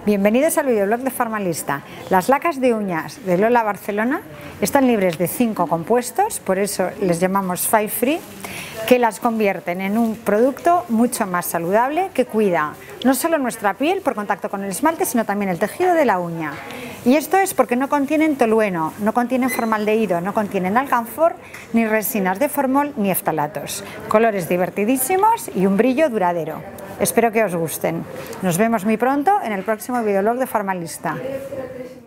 Bienvenidos al videoblog de Farmalista. Las lacas de uñas de Lola Barcelona están libres de 5 compuestos, por eso les llamamos 5 Free, que las convierten en un producto mucho más saludable que cuida no solo nuestra piel por contacto con el esmalte, sino también el tejido de la uña. Y esto es porque no contienen tolueno, no contienen formaldehído, no contienen alcanfor, ni resinas de formol ni eftalatos. Colores divertidísimos y un brillo duradero. Espero que os gusten. Nos vemos muy pronto en el próximo videoblog de Farmalista.